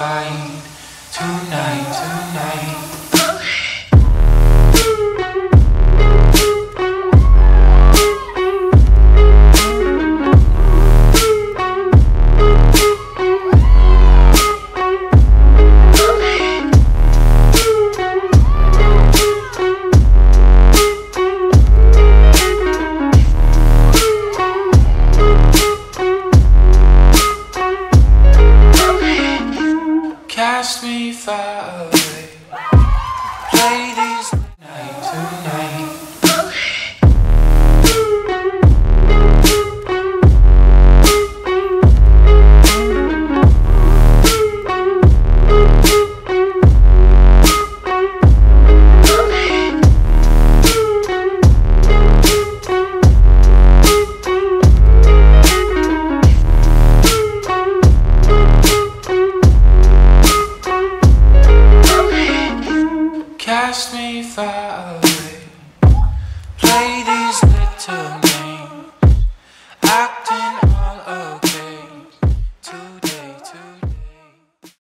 find tonight. Cast me far away. Play these night tonight. Cast me far away. Play these little